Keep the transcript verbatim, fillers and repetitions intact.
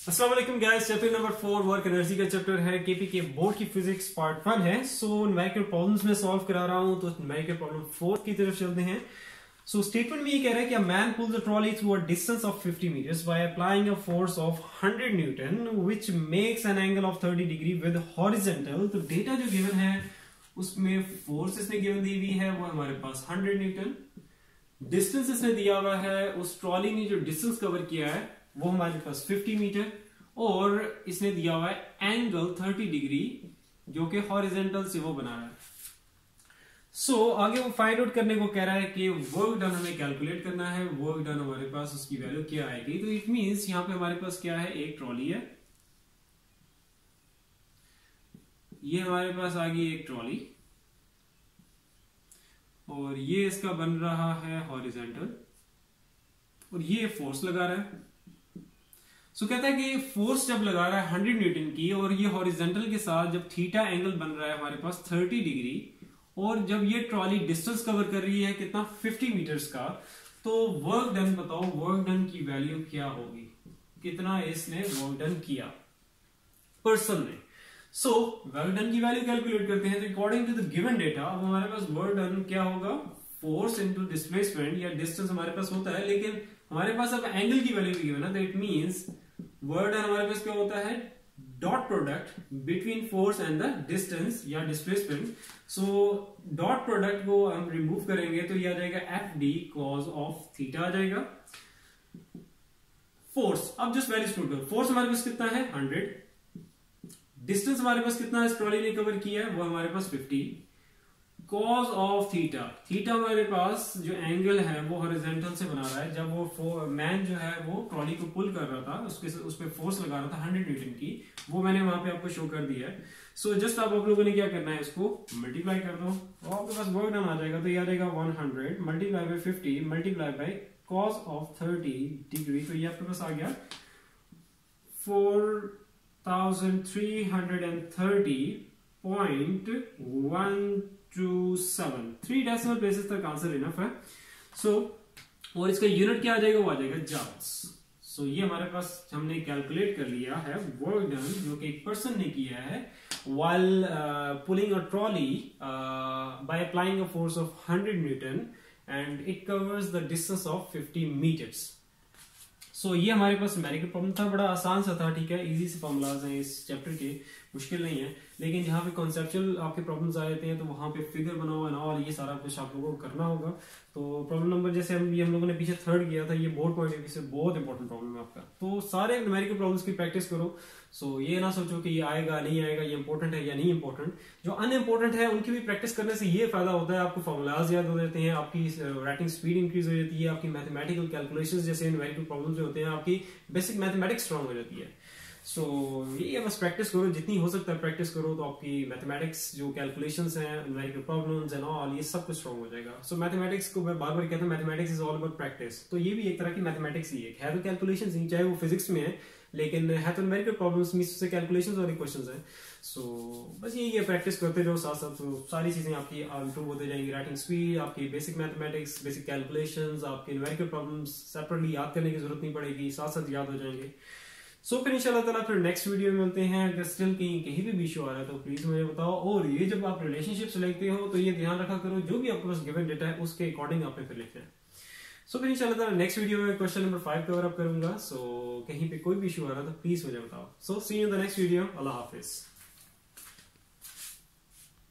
अस्सलाम वालेकुम guys, chapter number four work energy का चैप्टर है। केपी के बोर्ड की फिजिक्स पार्ट वन है। सो न्यूमेरिकल प्रॉब्लम्स में सॉल्व करा रहा हूं, तो न्यूमेरिकल प्रॉब्लम फोर की तरफ चलते हैं। सो so, स्टेटमेंट में ये कह रहा है कि a man pulls a trolley through a distance of fifty metres by applying a force of hundred newton which makes an angle of thirty degree with horizontal. तो डेटा जो गिवन है उसमें फोर्स इसने गिवन दी हुई है वो हमारे पास hundred Newton, distance इसने दिया हुआ है, उस ट्रॉली ने जो डिस्टेंस कवर किया है वो हमारे पास फिफ्टी मीटर, और इसने दिया हुआ है एंगल थर्टी डिग्री जो कि हॉरिजॉन्टल से वो बना रहा है। सो so, आगे वो फाइंड आउट करने को कह रहा है कि वर्क डन हमें कैलकुलेट करना है। वर्क डन हमारे पास उसकी वैल्यू क्या आएगी, तो इट मींस यहां पे हमारे पास क्या है, एक ट्रॉली है, ये हमारे पास आ गई एक ट्रॉली, और ये इसका बन रहा है हॉरिजॉन्टल, और ये फोर्स लगा रहा है। सो so, कहता है कि फोर्स जब लगा रहा है हंड्रेड न्यूटन की, और ये हॉरिजॉन्टल के साथ जब थीटा एंगल बन रहा है हमारे पास थर्टी डिग्री, और जब ये ट्रॉली डिस्टेंस कवर कर रही है कितना, फिफ्टी मीटर्स का, तो वर्क डन बताओ, वर्क डन की वैल्यू क्या होगी, कितना इसने वर्क डन किया पर्सन ने। सो वर्क डन की वैल्यू कैलकुलेट करते हैं। तो according to the given data अब हमारे पास वर्क डन क्या होगा, फोर्स इनटू डिस्प्लेसमेंट या डिस्टेंस हमारे पास होता है, लेकिन हमारे पास अब एंगल की वैल्यू भी गिवन है, तो इट मींस वर्क डन हमारे पास क्या होता है, dot product between force and the distance या डिस्प्लेसमेंट। सो डॉट प्रोडक्ट को हम रिमूव करेंगे तो ये आ जाएगा F D cos of theta आ जाएगा। फोर्स अब जस्ट वैल्यू पुट करो, फोर्स हमारे पास कितना है हंड्रेड, डिस्टेंस हमारे पास कितना है इस ट्रॉली ने कवर किया है वो हमारे पास fifty, cos of theta, theta हमारे पास जो एंगल है वो हॉरिजॉन्टल से बना रहा है। जब वो मैन जो है वो ट्रॉली को पुल कर रहा था, उसके उस पे फोर्स लगा रहा था हंड्रेड न्यूटन की, वो मैंने वहां पे आपको शो कर दिया है। सो so, जस्ट आप लोगों ने क्या करना है, इसको मल्टीप्लाई कर दो और आपके पास वर्क डन आ जाएगा। तो ये आ जाएगा one hundred multiply by fifty multiply by cos of thirty degree, तो ये आपके पास आ गया four thousand three hundred and thirty point one two seven, three decimal places तक आंसर इनफ है। सो so, और इसका यूनिट क्या आ जाएगा, वो आ जाएगा जॉल्स। सो so, ये हमारे पास हमने कैलकुलेट कर लिया है वर्क डन जो कि एक पर्सन ने किया है while uh, pulling a trolley uh, by applying a force of hundred newton and it covers the distance of fifty meters. So so, ये हमारे पास न्यूमेरिकल प्रॉब्लम था, बड़ा आसान सा था, ठीक है, इजी से फॉर्मूलाज हैं इस चैप्टर के, मुश्किल नहीं है, लेकिन जहाँ पे कॉन्सेप्चुअल आपके प्रॉब्लम्स आ जाते हैं तो वहाँ पे फिगर बनाओ एंड ऑल, ये सारा कुछ आप लोगों को करना होगा। तो प्रॉब्लम नंबर जैसे हम ये हम लोगों ने पीछे थर्ड किया था, ये बोर्ड पॉइंट ऑफ व्यू से बहुत इंपॉर्टेंट प्रॉब्लम है आपका, तो सारे न्यूमेरिकल प्रॉब्लम्स की प्रैक्टिस करो। सो so, ये ना सोचो कि ये आएगा नहीं आएगा, ये इंपॉर्टेंट है या नहीं इंपॉर्टेंट, जो अनइम्पोर्टेंट है उनकी भी प्रैक्टिस करने से ये फायदा होता है, आपको फॉर्मुलाज याद हो जाते हैं, आपकी राइटिंग स्पीड इंक्रीज हो जाती है, आपकी मैथमेटिकल कैलकुलेशंस जैसे न्यूमेरिकल प्रॉब्लम्स जो होते हैं आपकी बेसिक मैथमेटिक्स स्ट्रांग हो जाती है। सो so, ये बस प्रैक्टिस करो, जितनी हो सकता है प्रैक्टिस करो, तो आपकी मैथमेटिक्स जो कैलकुलेशंस हैं, न्यूमेरिकल प्रॉब्लम्स एंड ऑल, ये सब कुछ स्ट्रांग हो जाएगा। सो so, मैथमेटिक्स को मैं बार बार कहता हूँ, mathematics is all about practice, तो ये भी एक तरह की मैथमेटिक्स ही है, है तो कैलकुलेशंस ही, चाहे वो फिजिक्स में है, लेकिन है तो न्यूमेरिकल प्रॉब्लम्स में से कैलकुलेशंस वाली क्वेश्चंस हैं। सो so, बस यही है, प्रैक्टिस करते रहो साथ साथ, तो सारी चीजें आपकी इंप्रूव होते जाएंगी, राइटिंग स्पीड, आपकी बेसिक मैथमेटिक्स, बेसिक कैलकुलेशंस, आपके न्यूमेरिकल प्रॉब्लम्स सेपरेटली याद करने की जरूरत नहीं पड़ेगी, साथ साथ याद हो जाएंगे। सो so, फिर इंशाल्लाह ताला फिर नेक्स्ट वीडियो में मिलते हैं। अगर स्टिल कहीं कहीं भी इशू आ रहा है तो प्लीज मुझे बताओ, और ये जब आप रिलेशनशिप्स लिखते हो तो ये ध्यान रखा करो, जो भी आपके पास गिवन डेटा है उसके अकॉर्डिंग आपने फिर लिखना है। सो so, फिर इंशाल्लाह ताला नेक्स्ट वीडियो में question number five cover up करूंगा। सो so, कहीं पे कोई भी इशू आ रहा है तो प्लीज मुझे बताओ। So see you in the next video, अल्लाह हाफिज।